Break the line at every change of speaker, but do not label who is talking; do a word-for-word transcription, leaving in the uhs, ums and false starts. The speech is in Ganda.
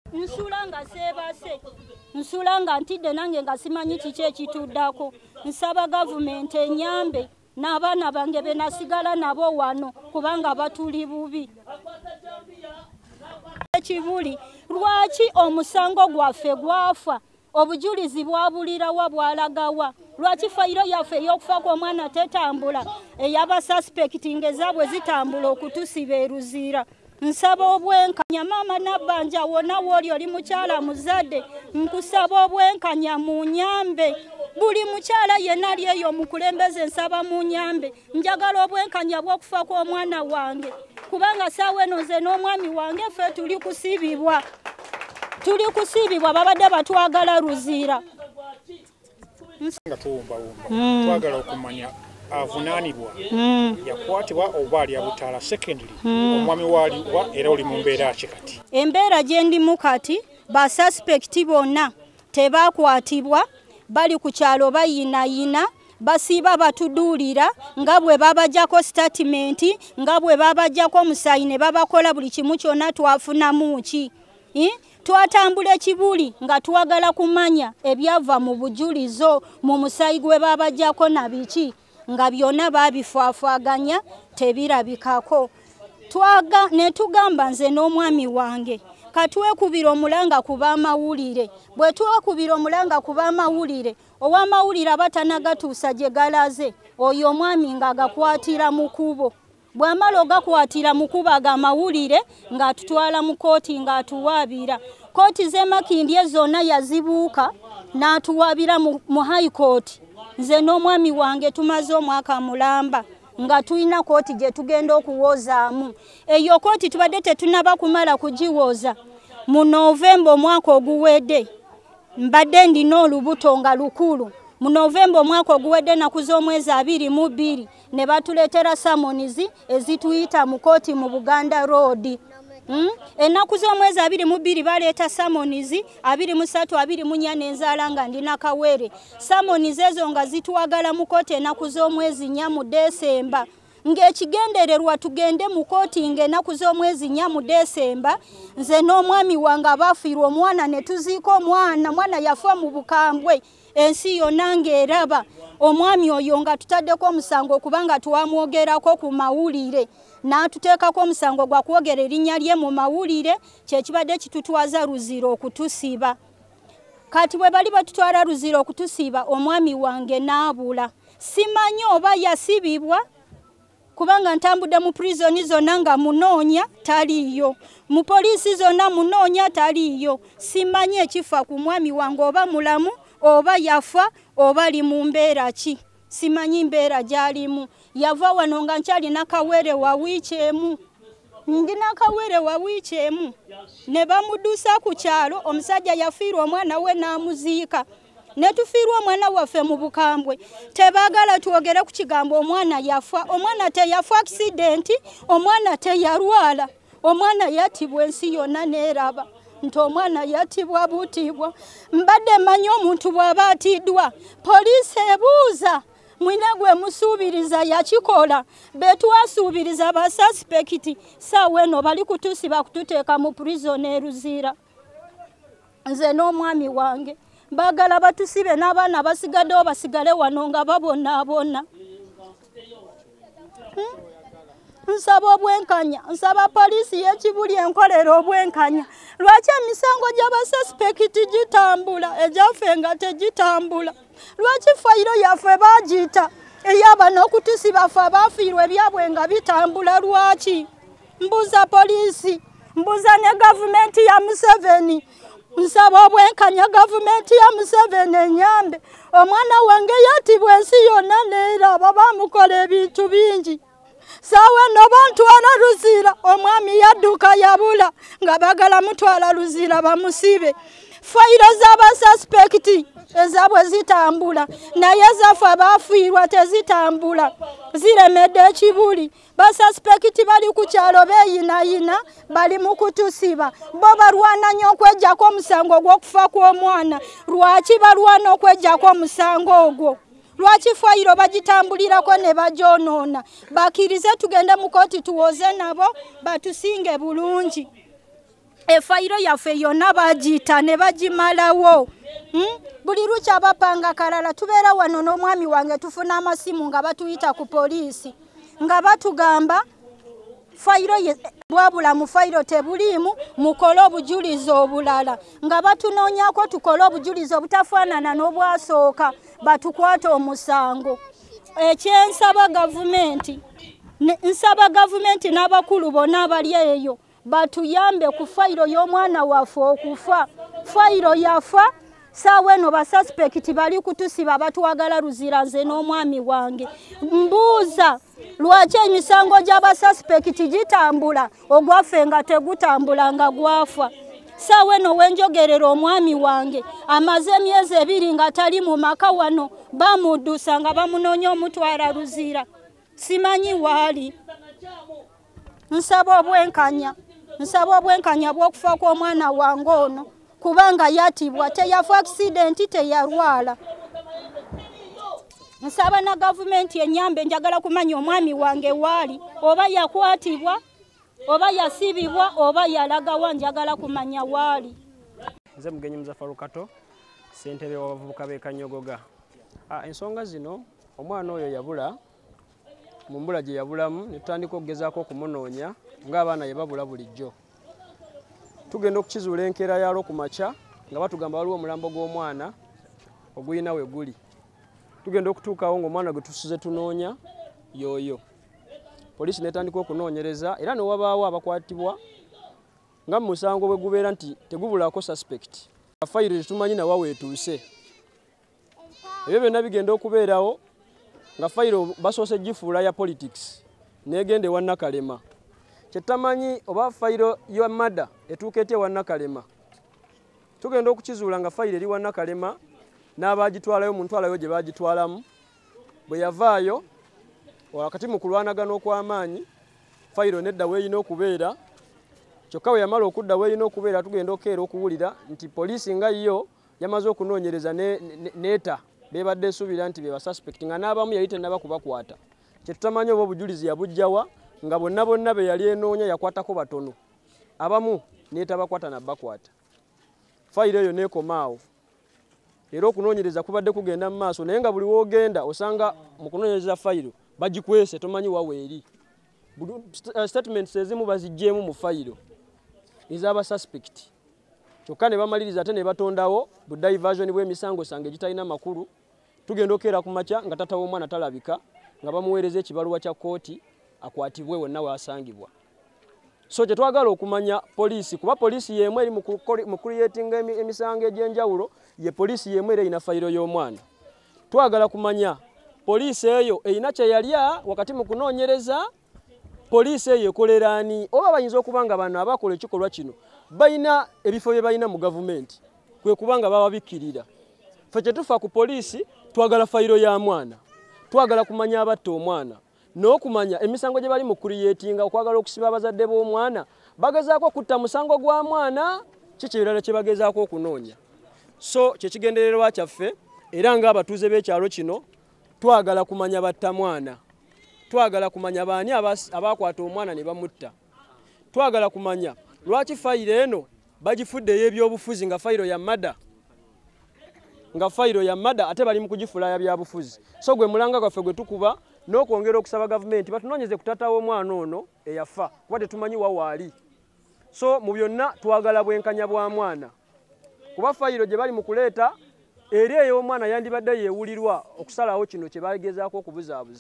nsula nga sebase nsula nga ntidde nange nga simanyi kiki ekituddako. Nsaba gavumenti enyambe n'abaana bange be nasigala nabo wano kubanga batuli bubi. Ekibuli lwaki omusango gwaffe gwafa obujulizi bwabulirawa bwalagawa? Lwaki fayiro yaffe ey'okufa kw'omwana tetambula eyaba suspecting ezaabwe zitambula okutusiba eruziira? Nsaba obwenkanya maama nabbanja wonna wooli oli mukyala muzadde nkusaba obwenkanya mu nyambe. Buli mukyala yenna ali eyo mukulembeze nsaba mu nyambe. Njagala obwenkanya bw'okufa kw'omwana wange kubanga saawa eno nze n'omwami wange ffe tuli kusibibwa. Tuli kusibibwa babadde batwagala ruziira.
Nga tuwumbawumba twagala okumanya avunaanibwa yakwatibwa oba ali abutaala secondary omwami waaliwa era oli mu mbeera ki kati?
Embeera gye ndimu kati basuspekti bonna tebakwatibwa bali ku kyalo bayinayina basiiba batuduulira nga bwe babajjako statement nga bwe babajjako musayi ne babakola buli kimu kyonna twafunamu ki. Twatambula ekibuli nga twagala kumanya ebyava mu bujulizo mu musayi gwe babajjako na biki nga byonna babifaafaganya tebirabikako. Twaga ne tugamba nze n'omwami wange katwekubira omulanga kuba amawulire. Bwe twekubira omulanga kuba amawulire ow'amawulire abatanagatuusa gye galaze oyo omwami nga agakwatira mu kubo. Bw'amala ogakwatira mu kubo aga amawulire ng'atutwala mu kooti ng'atuwaabira. Kooti z'e Makindye zonna yazibuuka n'atuwaabira mu high court. Nze n'omwami wange tumaze omwaka mulamba nga tulina kooti gye tugenda okuwozaamu. Eyo kooti tubadde tetunaba kumala kugiwoza. Mu Novemba omwaka oguwedde mbadde ndina olubuto nga lukulu. Mu Novemba omwaka oguwedde naku z'omwezi abiri mu bbiri ne batuleetera samonizi ezituyita mu kooti mu Buganda Road. Hmm? Ennaku z'omwezi abiri mu bbiri baleeta samonizi abiri mu ssatu abiri mu nnya n'enzaala nga ndina Kawere. Samonizi ezo nga zitwagala mu kooti ennaku z'omwezi nnya mu Desemba. Ng'ekigendererwa tugende mu kooti ng'ennaku z'omwezi nnya mu Desemba. Nze n'omwami wange abafiirwa omwana ne tuziika omwana. Mwana yafa mu bukambwe. Ensi yonna ng'eraba. Omwami oyo nga tutaddeko omusango kubanga twamwogerako ku mawulire. N'atuteekako omusango gwa kwogera erinnya lye mu mawulire kyekibadde kitutwaza ruziira okutusiba. Kati bwe bali batutwala ruziira okutusiba omwami wange n'abula. Simanyi oba yasibibwa kubanga ntambudde mu prison zonna nga munoonya taliiyo. Mu poliisi zonna munoonya taliiyo. Simanyi ekifa ku mwami wange oba mulamu oba yafa oba ali mu mbeera ki. Simanyi mbeera gy'alimu. Yava wano nga nkyalina Kawere wa wiiki emu. Ndina Kawere wa wiiki emu. Ne bamudusa ku kyalo omusajja yafiirwa omwana we n'amuziika. Ne tufiirwa omwana waffe mu bukambwe. Tebaagala twogere ku kigambo omwana yafa. Omwana teyafa accident, omwana teyalwala. Omwana yattibwa ensi yonna n'eraba. Nti omwana yattibwa butibwa. Mbadde manyi omuntu bw'aba atiddwa. Poliisi ebuuza. Mwina gwe musuubiriza yakikola. Betwasuubiriza ba suspect saawa eno bali kutusiba kututeeka mu prison e Ruziira. Nze n'omwami wange baagala batusibe n'abaana basigaddewo basigale wano nga babonaabona. Hmm? Nsaba obwenkanya, nsaba poliisi y'ekibuli enkolera obwenkanya. Lwaki emisango gy'abasuspekiti gitambula egyaffe nga tegitambula? Lwaki fayiro yaffe baagiyita eyaba n'okutusiba ffe abaafiirwa ebyabwe nga bitambula lwaki? Mbuuza poliisi, mbuuza ne gavumenti ya Museveni. Nsaba obwenkanya gavumenti ya Museveni enyambe. Omwana wange yattibwa ensi yonna n'eraba bamukola ebintu bingi. Saawa eno bantwala Ruziira omwami yadduka yabula nga bagala mutwala Ruziira bamusibe. Fayiro z'abasuspekiti ezaabwe zitambula naye ezaffe abaafiirwa tezitambula. Ziremedde ekibuli. Basuspekiti bali ku kyalo beeyinayina bali mu kutusiba. Bo balwana nnyo okweggyako omusango gw'okufa kw'omwana. Lwaki balwana okweggyako omusango ogwo? Lwaki fayiro bagitambulirako ne bagyonoona? Bakkirize tugende mu kooti tuwoze nabo batusinge bulungi. efayiro yaffe yonna bagiyita ne bagimalawo. Buli lukya bapanga kalala tubeera wano n'omwami wange tufuna amasimu nga batuyita ku poliisi nga batugamba fayiro bwabula mu fayiro tebuliimu mukole obujulizi obulala nga batunoonyako tukole obujulizi obutafaanana n'obwasooka batukwata omusango. Ekyensaba gavumenti nsaba gavumenti n'abakulu bonna abali eyo batuyambe ku fayiro y'omwana waffe okufa. Fayiro yafa saawa eno basuspekiti bali kutusiba batwagala luzira nze n'omwami wange. Mbuuza lwaki emisango gy'abasuspekiti gitambula ogwaffe nga tegutambula nga gwafa. Saawa eno wenjogerera omwami wange amaze emyezi ebiri nga tali mu maka wano bamuddusa nga bamunoonya omutwala luzira. Simanyi waali. Nsaba obwenkanya nsaba obwenkanya bw'okufa kw'omwana wange ono kubanga yatibwa teyafa accidenti teyalwala. Nsaba na gavumenti enyambe njagala kumanya omwami wange waali oba yakwatibwa oba yasibibwa oba yalagawa njagala kumanya waali.
Nze mugenyi Muzafarukato ssentebe w'abavubuka b'Ekanyogoga. Ah, ensonga zino omwana oyo yabula mu mbula gye yabulamu ne tutandika okugezaako okumunoonya ng'abaana ye babula bulijjo. Tugenda okukizuula enkeera yalo ku makya nga batugamba waliwo omulambo gw'omwana ogulina we guli. Tugenda okutuukawo ng'omwana gwe tusuze tunoonya yooyo. Poliisi netandika okunoonyereza era ne wabaawo abakwatibwa nga mu musango bwe gubeera nti tegubulako suspect. Fayiro tetumanyi nawa weetuuse. Ebyo byonna bigenda okubeerawo nga fayiro basoose gifuula ya politics negende ewa Nakalema. Kyetamanyi oba fayiro ya mada etuuka etya ewa Nakalema. Tugenda okukizuula nga fayiro eri wa Nakalema n'abagitwalayo mu ntwalayo gye bagitwalamu. Bwe yavaayo wakati mu kulwanagana okw'amaanyi fayiro nedda weeyina okubeera. Kyokka we yamala okudda weeyina okubeera tugenda okeera okuwulira nti poliisi nga yo yamaze okunoonyereza neeta bebadde esuubira nti be basuspect nga n'abamu yali tennaba kubakwata. Kye tutamanyi oba obujulizi yabujjawa nga bonna bonna be yali enoonya yakwatako batono. Abamu neetabakwata nabbakwata. Fayiro eyo neekomaawo. Era okunoonyereza kubadde kugenda mu maaso naye nga buli woogenda osanga mu kunoonyereza fayiro bagikwese tomanyi waweeri. Statements ezimu baziggyemu mu fayiro ez'abasuspect. Kyokka ne bamaliriza ate ne batondawo bu diversion bw'emisango sange egitalina makulu. Tugenda okeera ku makya nga tata w'omwana talabika nga bamuweereza ekibaluwa kya kooti akwatibwe wonna wasangibwa. So kye twagala okumanya poliisi kuba poliisi y'emu eri mu creating emisango egy'enjawulo ye poliisi y'emu era erina fayiro y'omwana. Twagala kumanya poliisi eyo erina kye yalya wakati mu kunoonyereza. Poliisi eyo ekolera ani oba bayinza okuba nga bano abakola ekikolwa kino balina ebifo bye balina mu gavumenti kwe kubanga bababikkirira. Ffe kye tufa ku poliisi twagala fayiro ya mwana. Twagala kumanya abatta omwana n'okumanya emisango gye bali mu creatinga okwagala okusiba abazadde b'omwana bagezaako kutta musango gwa mwana kiki ebirala kye bagezaako okunoonya. So kye kigendererwa kyaffe era ng'abatuuze b'ekyalo kino twagala kumanya batta mwana. Twagala kumanya baani abakwata omwana ne bamutta. Twagala kumanya lwaki fayiro eno bagifuddeyo ebyobufuzi nga fayiro ya mada nga fayiro ya mada ate bali mu kugifula ya byabufuzi. So gwe mulanga gwaffe gwe tukuba n'okwongera okusaba gavumenti batunoonyeze ku taata w'omwana ono eyafa kuba tetumanyi wawaali. So mu byonna twagala bwenkanya bwa mwana kuba fayiro gye bali mu kuleeta eri ey'omwana yandibadde yeewulirwa okusalawo kino kye bagezaako okubuzaabuza.